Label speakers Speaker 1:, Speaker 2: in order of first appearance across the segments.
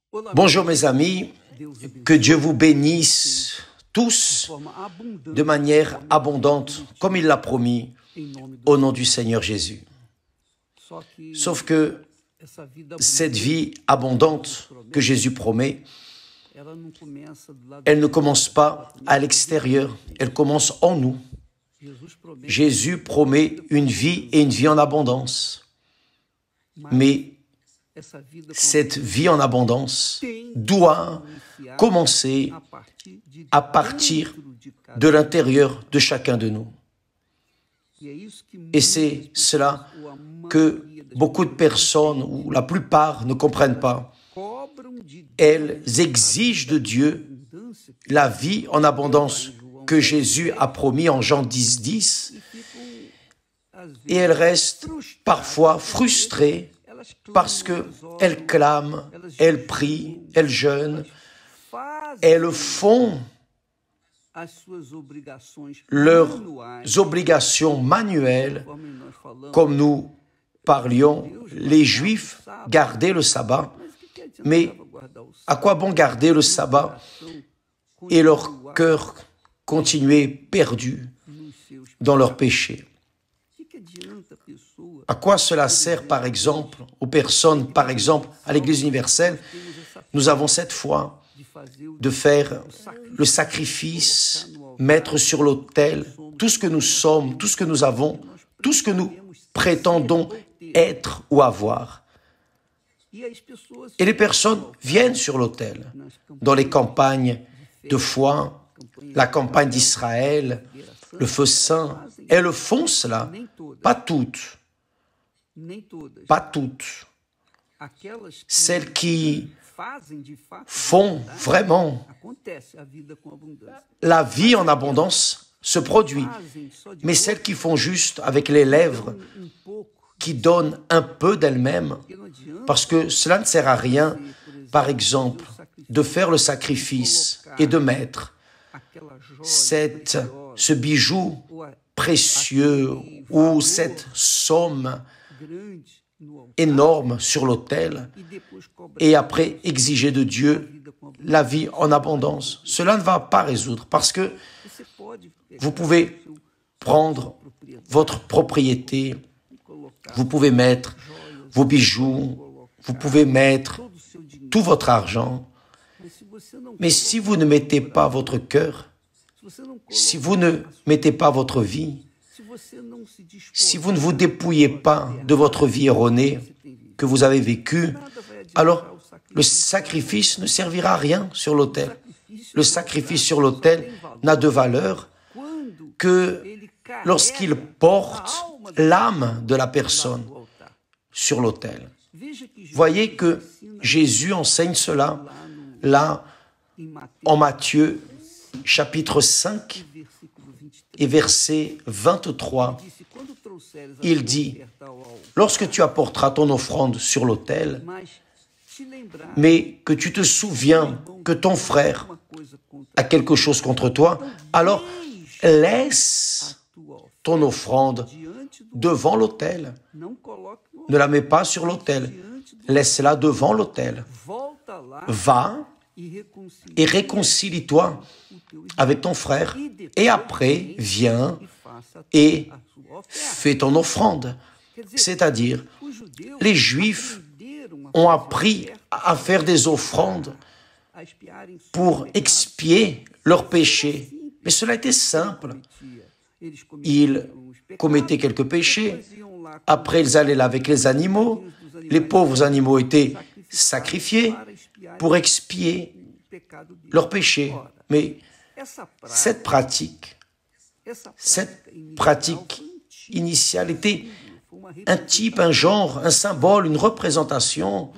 Speaker 1: Bonjour mes amis, que Dieu vous bénisse tous de manière abondante, comme il l'a promis, au nom du Seigneur Jésus. Sauf que cette vie abondante que Jésus promet, elle ne commence pas à l'extérieur, elle commence en nous. Jésus promet une vie et une vie en abondance. Mais cette vie en abondance doit commencer à partir de l'intérieur de chacun de nous. Et c'est cela que beaucoup de personnes, ou la plupart, ne comprennent pas. Elles exigent de Dieu la vie en abondance que Jésus a promis en Jean 10, 10, et elles restent parfois frustrées parce qu'elles clament, elles prient, elles jeûnent, elles font leurs obligations manuelles, comme nous parlions, les Juifs gardaient le sabbat, mais à quoi bon garder le sabbat et leur cœur continuer perdu dans leurs péchés? À quoi cela sert, par exemple, aux personnes, par exemple, à l'Église universelle? Nous avons cette foi de faire le sacrifice, mettre sur l'autel tout ce que nous sommes, tout ce que nous avons, tout ce que nous prétendons être ou avoir. Et les personnes viennent sur l'autel. Dans les campagnes de foi, la campagne d'Israël, le feu saint, elles font cela. Pas toutes. Pas toutes. Celles qui font vraiment la vie en abondance se produit. Mais celles qui font juste avec les lèvres, qui donnent un peu d'elles-mêmes, parce que cela ne sert à rien, par exemple, de faire le sacrifice et de mettre ce bijou précieux ou cette somme énorme sur l'autel et après exiger de Dieu la vie en abondance. Cela ne va pas résoudre parce que vous pouvez prendre votre propriété, vous pouvez mettre vos bijoux, vous pouvez mettre tout votre argent, mais si vous ne mettez pas votre cœur, si vous ne mettez pas votre vie, si vous ne vous dépouillez pas de votre vie erronée que vous avez vécue, alors le sacrifice ne servira à rien sur l'autel. Le sacrifice sur l'autel n'a de valeur que lorsqu'il porte l'âme de la personne sur l'autel. Voyez que Jésus enseigne cela là en Matthieu chapitre 5 et verset 23. Il dit, lorsque tu apporteras ton offrande sur l'autel, mais que tu te souviens que ton frère a quelque chose contre toi, alors laisse ton offrande devant l'autel. Ne la mets pas sur l'autel, laisse-la devant l'autel. Va et réconcilie-toi avec ton frère. Et après, viens et fais ton offrande. C'est-à-dire, les Juifs ont appris à faire des offrandes pour expier leurs péchés. Mais cela était simple. Ils commettaient quelques péchés. Après, ils allaient là avec les animaux. Les pauvres animaux étaient sacrifiés pour expier leurs péchés. Mais cette pratique initiale était un type, un genre, un symbole, une représentation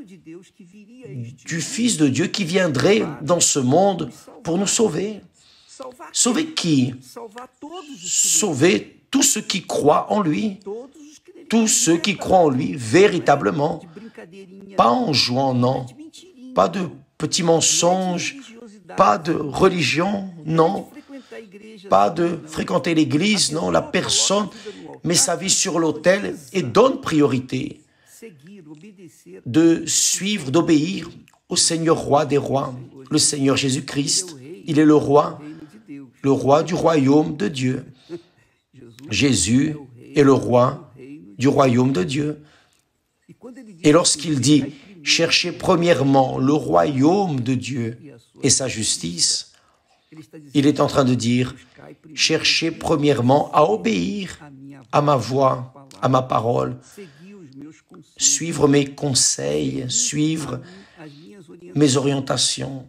Speaker 1: du Fils de Dieu qui viendrait dans ce monde pour nous sauver. Sauver qui? Sauver tous ceux qui croient en lui. Tous ceux qui croient en lui véritablement. Pas en jouant, non. Pas de petits mensonges, pas de religion, non. Pas de fréquenter l'église, non. La personne met sa vie sur l'autel et donne priorité de suivre, d'obéir au Seigneur roi des rois, le Seigneur Jésus-Christ. Il est le roi du royaume de Dieu. Jésus est le roi du royaume de Dieu. Et lorsqu'il dit « Cherchez premièrement le royaume de Dieu et sa justice », il est en train de dire « Cherchez premièrement à obéir à ma voix, à ma parole, suivre mes conseils, suivre mes orientations,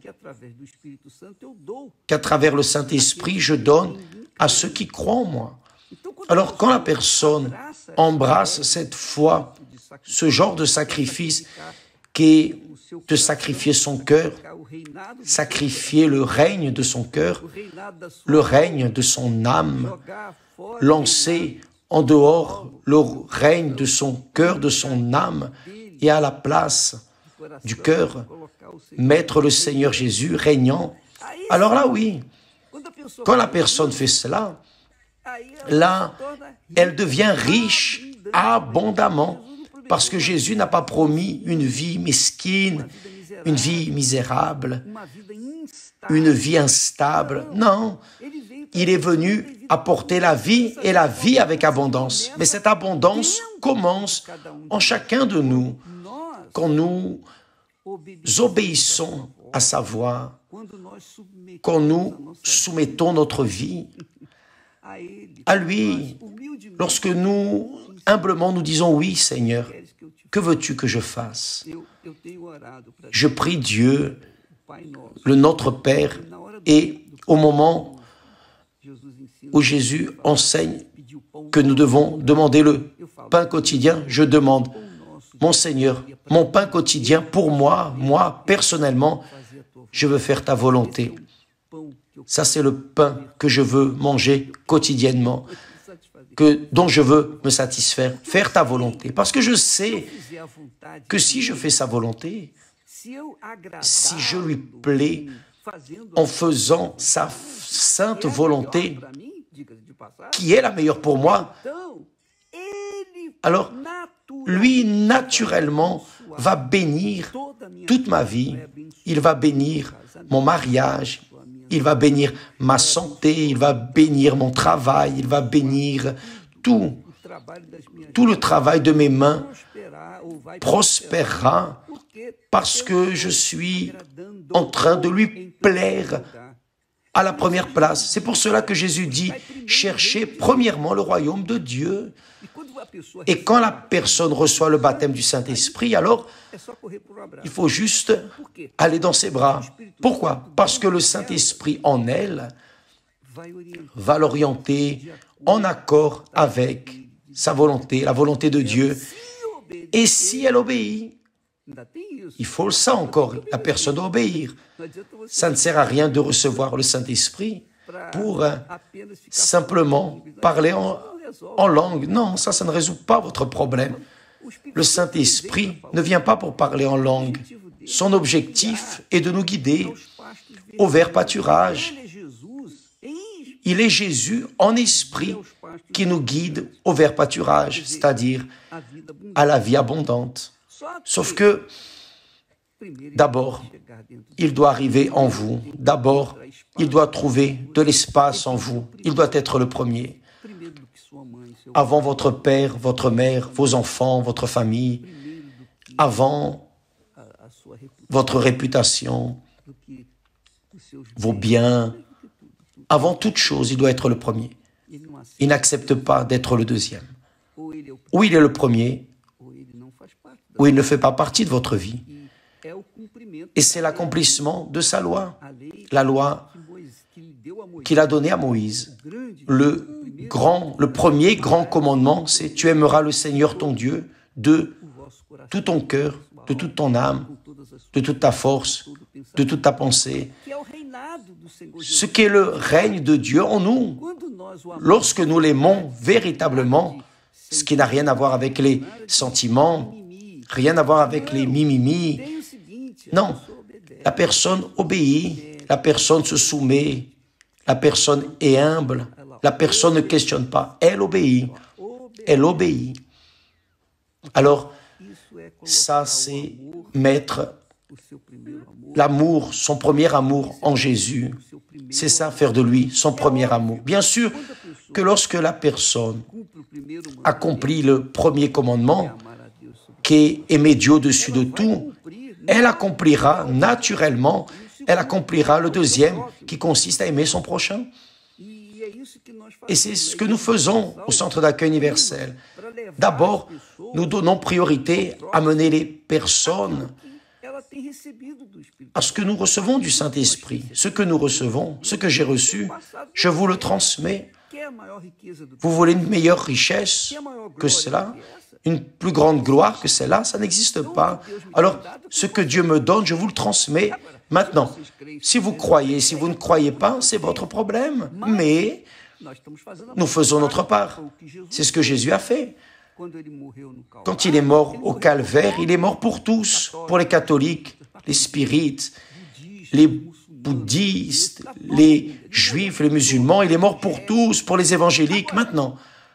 Speaker 1: qu'à travers le Saint-Esprit, je donne à ceux qui croient en moi. » Alors, quand la personne embrasse cette foi, ce genre de sacrifice qui est de sacrifier son cœur, sacrifier le règne de son cœur, le règne de son âme, lancer en dehors le règne de son cœur, de son âme, et à la place du cœur, mettre le Seigneur Jésus régnant. Alors là, oui, quand la personne fait cela, là, elle devient riche abondamment, parce que Jésus n'a pas promis une vie mesquine, une vie misérable, une vie instable. Non, il est venu apporter la vie et la vie avec abondance. Mais cette abondance commence en chacun de nous, quand nous obéissons à sa voix, quand nous soumettons notre vie à lui, lorsque nous, humblement, nous disons « Oui, Seigneur, que veux-tu que je fasse ?» Je prie Dieu, le Notre Père, et au moment où Jésus enseigne que nous devons demander le pain quotidien, je demande « Mon Seigneur, mon pain quotidien pour moi, personnellement, je veux faire ta volonté. » Ça, c'est le pain que je veux manger quotidiennement, dont je veux me satisfaire, faire ta volonté. Parce que je sais que si je fais sa volonté, si je lui plais en faisant sa sainte volonté, qui est la meilleure pour moi, alors lui, naturellement, va bénir toute ma vie. Il va bénir mon mariage, il va bénir ma santé, il va bénir mon travail, il va bénir tout le travail de mes mains prospérera parce que je suis en train de lui plaire à la première place. C'est pour cela que Jésus dit « Cherchez premièrement le royaume de Dieu ». Et quand la personne reçoit le baptême du Saint-Esprit, alors il faut juste aller dans ses bras. Pourquoi? Parce que le Saint-Esprit en elle va l'orienter en accord avec sa volonté, la volonté de Dieu. Et si elle obéit, il faut ça encore, la personne doit obéir. Ça ne sert à rien de recevoir le Saint-Esprit pour simplement parler en langue. Non, ça ne résout pas votre problème. Le Saint-Esprit ne vient pas pour parler en langue. Son objectif est de nous guider au vert pâturage. Il est Jésus en esprit qui nous guide au vert pâturage, c'est-à-dire à la vie abondante. Sauf que, d'abord, il doit arriver en vous. D'abord, il doit trouver de l'espace en vous. Il doit être le premier. Avant votre père, votre mère, vos enfants, votre famille, avant votre réputation, vos biens, avant toute chose, il doit être le premier. Il n'accepte pas d'être le deuxième. Ou il est le premier, ou il ne fait pas partie de votre vie. Et c'est l'accomplissement de sa loi, la loi qu'il a donnée à Moïse. Le premier grand commandement, c'est « Tu aimeras le Seigneur ton Dieu de tout ton cœur, de toute ton âme, de toute ta force, de toute ta pensée. » Ce qu'est le règne de Dieu en nous. Lorsque nous l'aimons véritablement, ce qui n'a rien à voir avec les sentiments, rien à voir avec les mimimi. Non, la personne obéit, la personne se soumet, la personne est humble, la personne ne questionne pas, elle obéit, elle obéit. Alors, ça c'est mettre l'amour, son premier amour en Jésus. C'est ça, faire de lui son premier amour. Bien sûr que lorsque la personne accomplit le premier commandement, qui est aimer Dieu au-dessus de tout, elle accomplira naturellement, elle accomplira le deuxième qui consiste à aimer son prochain. Et c'est ce que nous faisons au Centre d'accueil universel. D'abord, nous donnons priorité à mener les personnes à ce que nous recevons du Saint-Esprit. Ce que nous recevons, ce que j'ai reçu, je vous le transmets. Vous voulez une meilleure richesse que cela? Une plus grande gloire que celle-là? Ça n'existe pas. Alors, ce que Dieu me donne, je vous le transmets maintenant. Si vous croyez, si vous ne croyez pas, c'est votre problème. Mais nous faisons notre part. C'est ce que Jésus a fait. Quand il est mort au calvaire, il est mort pour tous, pour les catholiques, les spirites, les bouddhistes, les juifs, les musulmans. Il est mort pour tous, pour les évangéliques. Maintenant,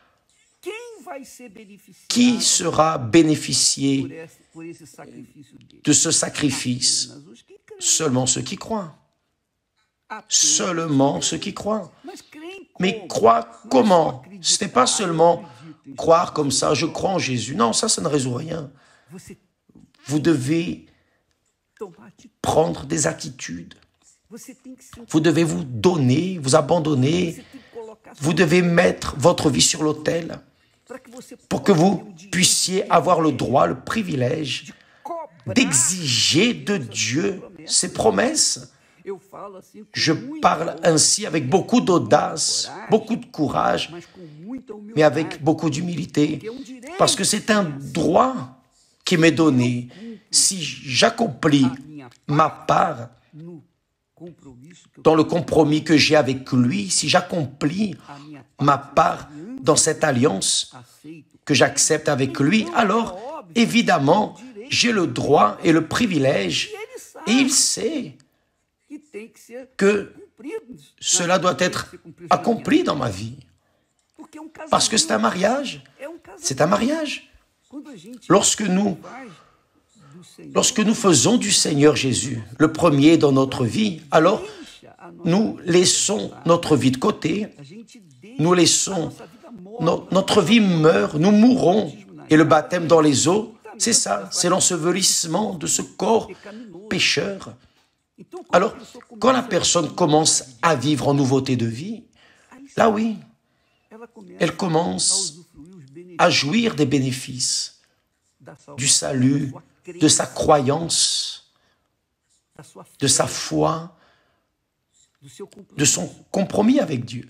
Speaker 1: qui sera bénéficié de ce sacrifice? Seulement ceux qui croient. Seulement ceux qui croient. Mais croire comment? Ce n'est pas seulement croire comme ça, je crois en Jésus. Non, ça ne résout rien. Vous devez prendre des attitudes. Vous devez vous donner, vous abandonner. Vous devez mettre votre vie sur l'autel pour que vous puissiez avoir le droit, le privilège d'exiger de Dieu ses promesses. Je parle ainsi avec beaucoup d'audace, beaucoup de courage, mais avec beaucoup d'humilité, parce que c'est un droit qui m'est donné. Si j'accomplis ma part dans le compromis que j'ai avec lui, si j'accomplis ma part dans cette alliance que j'accepte avec lui, alors évidemment, j'ai le droit et le privilège, et il sait que cela doit être accompli dans ma vie. Parce que c'est un mariage. C'est un mariage. Lorsque nous faisons du Seigneur Jésus le premier dans notre vie, alors nous laissons notre vie de côté, nous laissons notre vie meurt, nous mourrons. Et le baptême dans les eaux, c'est ça, c'est l'ensevelissement de ce corps pécheur. Alors, quand la personne commence à vivre en nouveauté de vie, là oui, elle commence à jouir des bénéfices du salut, de sa croyance, de sa foi, de son compromis avec Dieu.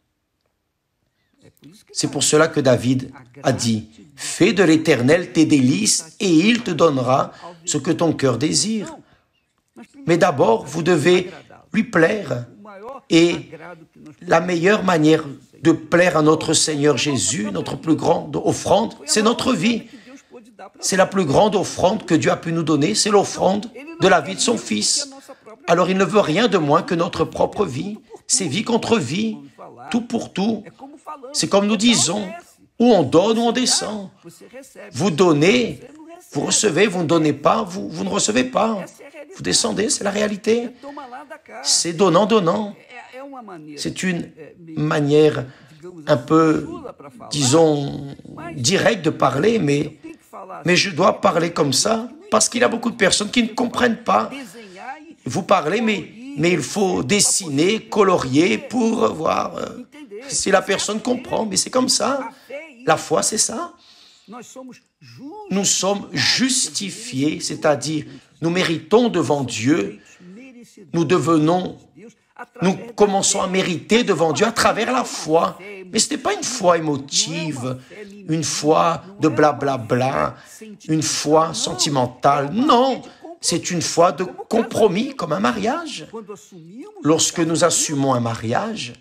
Speaker 1: C'est pour cela que David a dit « Fais de l'Éternel tes délices et il te donnera ce que ton cœur désire. » Mais d'abord, vous devez lui plaire. Et la meilleure manière de plaire à notre Seigneur Jésus, notre plus grande offrande, c'est notre vie. C'est la plus grande offrande que Dieu a pu nous donner, c'est l'offrande de la vie de son Fils. Alors il ne veut rien de moins que notre propre vie. C'est vie contre vie, tout pour tout. C'est comme nous disons, où on donne, où on descend. Vous donnez, vous recevez, vous ne donnez pas, vous ne recevez pas. Vous descendez, c'est la réalité. C'est donnant, donnant. C'est une manière un peu, disons, directe de parler, mais je dois parler comme ça parce qu'il y a beaucoup de personnes qui ne comprennent pas. Vous parlez, mais il faut dessiner, colorier pour voir si la personne comprend. Mais c'est comme ça. La foi, c'est ça. Nous sommes justifiés, c'est-à-dire nous méritons devant Dieu, nous commençons à mériter devant Dieu à travers la foi. Mais ce n'est pas une foi émotive, une foi de blablabla, une foi sentimentale. Non, c'est une foi de compromis comme un mariage. Lorsque nous assumons un mariage,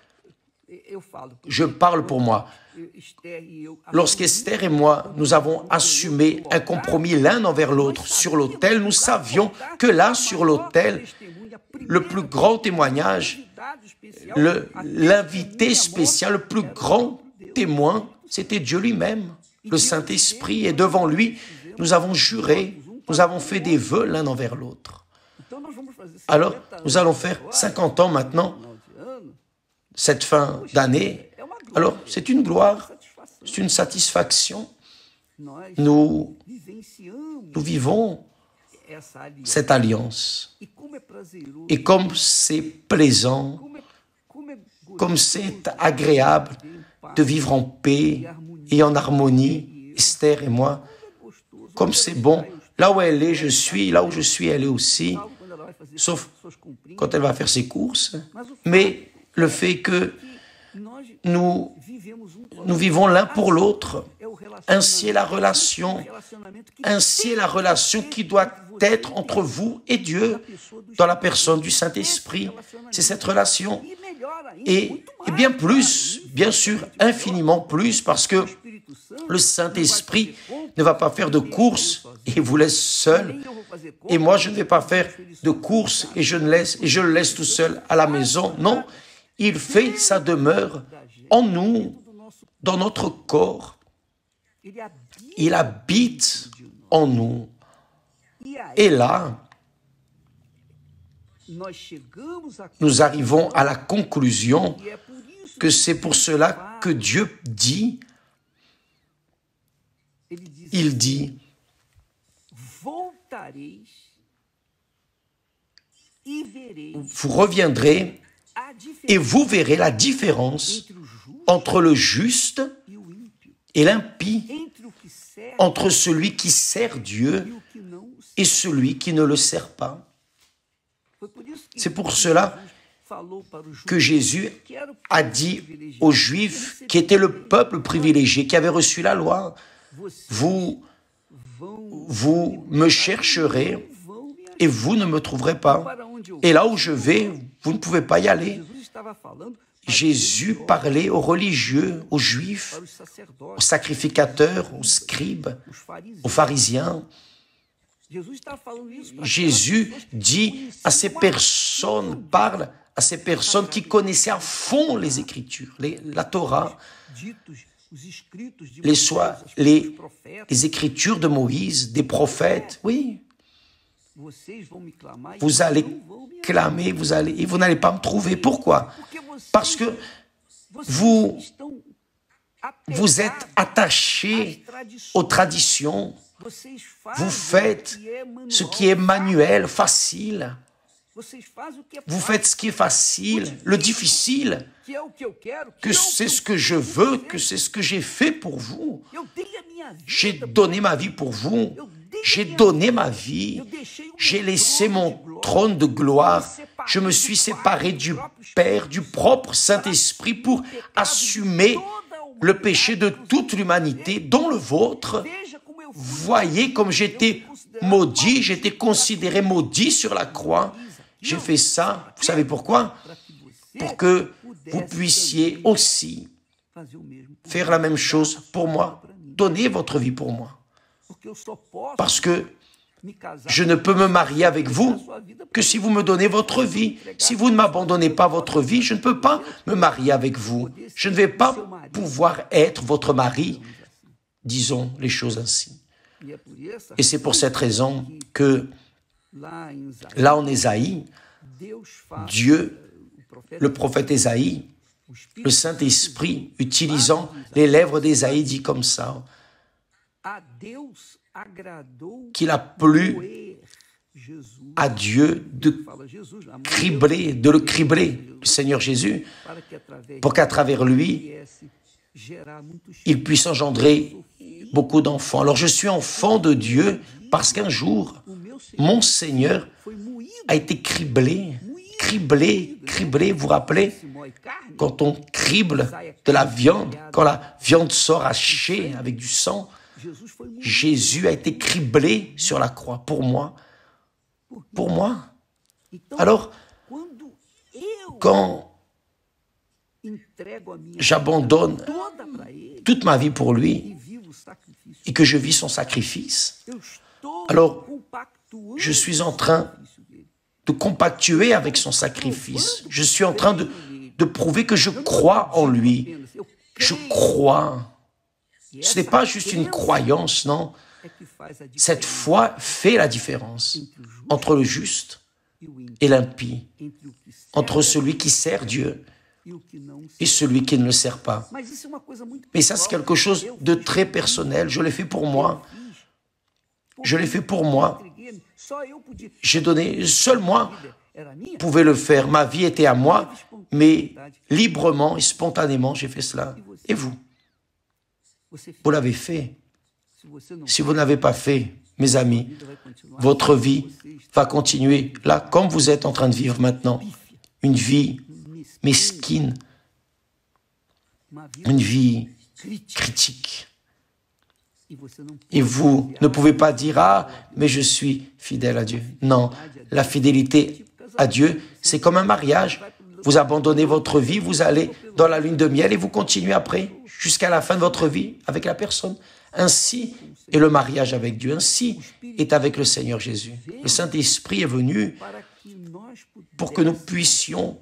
Speaker 1: je parle pour moi. Lorsqu'Esther et moi, nous avons assumé un compromis l'un envers l'autre sur l'autel, nous savions que là, sur l'autel, le plus grand témoignage, l'invité spécial, le plus grand témoin, c'était Dieu lui-même, le Saint-Esprit. Et devant lui, nous avons juré, nous avons fait des vœux l'un envers l'autre. Alors, nous allons faire 50 ans maintenant, cette fin d'année. Alors, c'est une gloire, c'est une satisfaction. Nous vivons cette alliance. Et comme c'est plaisant, comme c'est agréable de vivre en paix et en harmonie, Esther et moi, comme c'est bon, là où elle est, je suis, là où je suis, elle est aussi, sauf quand elle va faire ses courses. Mais le fait que nous vivons l'un pour l'autre, ainsi est la relation qui doit être entre vous et Dieu dans la personne du Saint-Esprit. C'est cette relation. Et bien plus, bien sûr, infiniment plus, parce que le Saint-Esprit ne va pas faire de courses et vous laisse seul. Et moi, je ne vais pas faire de courses et je le laisse tout seul à la maison. Non, il fait sa demeure en nous, dans notre corps. Il habite en nous. Et là, nous arrivons à la conclusion que c'est pour cela que Dieu dit, il dit, vous reviendrez et vous verrez la différence entre le juste et l'impie, entre celui qui sert Dieu et celui qui ne le sert pas. C'est pour cela que Jésus a dit aux Juifs, qui étaient le peuple privilégié, qui avait reçu la loi, vous me chercherez et vous ne me trouverez pas. Et là où je vais, vous ne pouvez pas y aller. Jésus parlait aux religieux, aux Juifs, aux sacrificateurs, aux scribes, aux pharisiens. Jésus dit à ces personnes, parle à ces personnes qui connaissaient à fond les Écritures, la Torah, les Écritures de Moïse, des prophètes. Oui, vous allez clamer, et vous n'allez pas me trouver. Pourquoi? Parce que vous êtes attachés aux traditions. Vous faites ce qui est manuel, facile. Vous faites ce qui est facile, le difficile, que c'est ce que je veux, que c'est ce que j'ai fait pour vous. J'ai donné ma vie pour vous. J'ai donné ma vie. J'ai laissé mon trône de gloire. Je me suis séparé du Père, du propre Saint-Esprit pour assumer le péché de toute l'humanité, dont le vôtre. Voyez comme j'étais maudit, j'étais considéré maudit sur la croix. J'ai fait ça, vous savez pourquoi? Pour que vous puissiez aussi faire la même chose pour moi. Donnez votre vie pour moi. Parce que je ne peux me marier avec vous que si vous me donnez votre vie. Si vous ne m'abandonnez pas votre vie, je ne peux pas me marier avec vous. Je ne vais pas pouvoir être votre mari. Disons les choses ainsi. Et c'est pour cette raison que, là en Ésaïe, Dieu, le prophète Ésaïe, le Saint-Esprit, utilisant les lèvres d'Ésaïe, dit comme ça, qu'il a plu à Dieu de le cribler, le Seigneur Jésus, pour qu'à travers lui, il puisse engendrer beaucoup d'enfants. Alors je suis enfant de Dieu parce qu'un jour, mon Seigneur a été criblé, vous vous rappelez, quand on crible de la viande, quand la viande sort hachée avec du sang, Jésus a été criblé sur la croix pour moi. Pour moi. Alors, quand j'abandonne toute ma vie pour lui et que je vis son sacrifice, alors je suis en train de compactuer avec son sacrifice. Je suis en train de prouver que je crois en lui. Je crois. Ce n'est pas juste une croyance, non. Cette foi fait la différence entre le juste et l'impie, entre celui qui sert Dieu et celui qui ne le sert pas. Mais ça, c'est quelque chose de très personnel. Je l'ai fait pour moi. Je l'ai fait pour moi. J'ai donné, seul moi pouvais le faire. Ma vie était à moi, mais librement et spontanément, j'ai fait cela. Et vous? Vous l'avez fait. Si vous ne l'avez pas fait, mes amis, votre vie va continuer là, comme vous êtes en train de vivre maintenant. Une vie mesquine, une vie critique. Et vous ne pouvez pas dire « Ah, mais je suis fidèle à Dieu ». Non, la fidélité à Dieu, c'est comme un mariage. Vous abandonnez votre vie, vous allez dans la lune de miel et vous continuez après, jusqu'à la fin de votre vie avec la personne. Ainsi est le mariage avec Dieu, ainsi est avec le Seigneur Jésus. Le Saint-Esprit est venu pour que nous puissions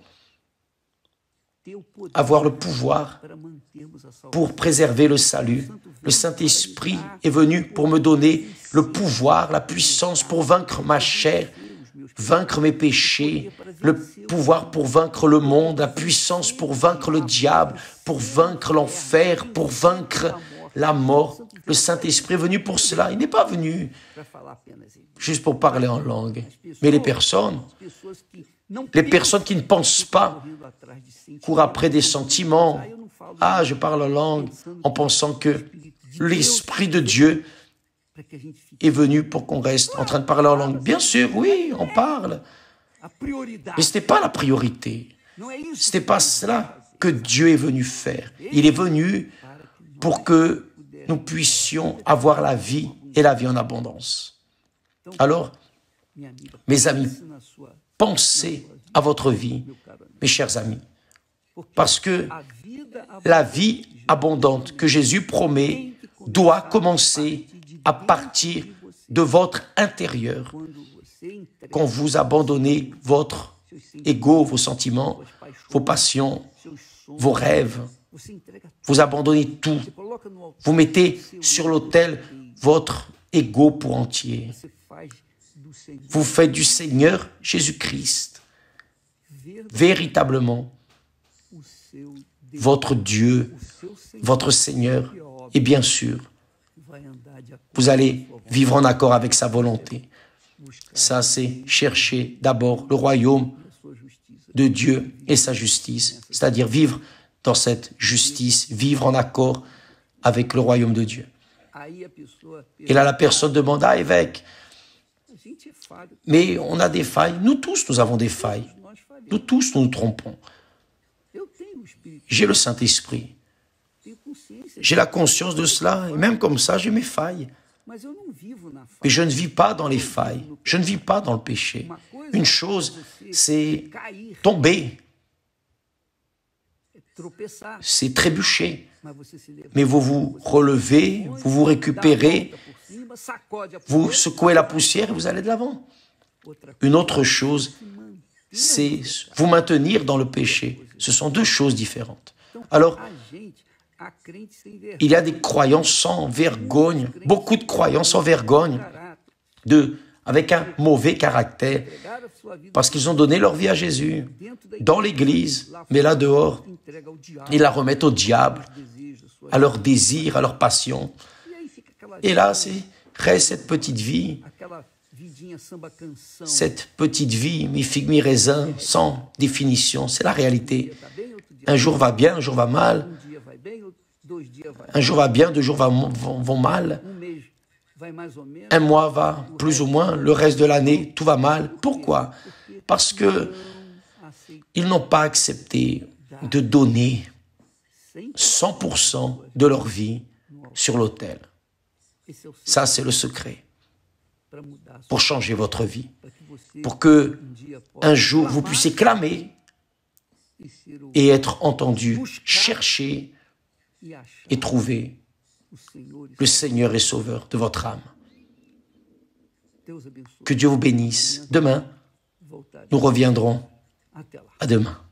Speaker 1: avoir le pouvoir pour préserver le salut. Le Saint-Esprit est venu pour me donner le pouvoir, la puissance pour vaincre ma chair, vaincre mes péchés, le pouvoir pour vaincre le monde, la puissance pour vaincre le diable, pour vaincre l'enfer, pour vaincre la mort. Le Saint-Esprit est venu pour cela. Il n'est pas venu juste pour parler en langue. Mais les personnes qui ne pensent pas, courent après des sentiments. Ah, je parle en langue, en pensant que l'Esprit de Dieu est venu pour qu'on reste en train de parler en langue. Bien sûr, oui, on parle. Mais ce n'était pas la priorité. Ce n'était pas cela que Dieu est venu faire. Il est venu pour que nous puissions avoir la vie et la vie en abondance. Alors, mes amis, pensez à votre vie, mes chers amis, parce que la vie abondante que Jésus promet doit commencer à partir de votre intérieur. Quand vous abandonnez votre ego, vos sentiments, vos passions, vos rêves, vous abandonnez tout. Vous mettez sur l'autel votre ego pour entier. Vous faites du Seigneur Jésus-Christ véritablement votre Dieu, votre Seigneur. Et bien sûr, vous allez vivre en accord avec sa volonté. Ça, c'est chercher d'abord le royaume de Dieu et sa justice, c'est-à-dire vivre dans cette justice, vivre en accord avec le royaume de Dieu. Et là, la personne demande, ah, évêque, mais on a des failles. Nous tous, nous avons des failles. Nous tous, nous nous trompons. J'ai le Saint-Esprit. J'ai la conscience de cela, et même comme ça, j'ai mes failles. Mais je ne vis pas dans les failles. Je ne vis pas dans le péché. Une chose, c'est tomber. C'est trébucher. Mais vous vous relevez, vous vous récupérez, vous secouez la poussière et vous allez de l'avant. Une autre chose, c'est vous maintenir dans le péché. Ce sont deux choses différentes. Alors, il y a des croyants sans vergogne, beaucoup de croyants sans vergogne, avec un mauvais caractère, parce qu'ils ont donné leur vie à Jésus, dans l'église, mais là dehors, ils la remettent au diable, à leurs désirs, à leurs passions. Et là, reste cette petite vie, mi figue, mi raisin, sans définition. C'est la réalité. Un jour va bien, un jour va mal. Un jour va bien, 2 jours vont mal. Un mois va plus ou moins, le reste de l'année, tout va mal. Pourquoi? Parce que ils n'ont pas accepté de donner 100% de leur vie sur l'autel. Ça, c'est le secret pour changer votre vie, pour que un jour vous puissiez clamer et être entendu, chercher et trouver le Seigneur et Sauveur de votre âme. Que Dieu vous bénisse. Demain, nous reviendrons. À demain.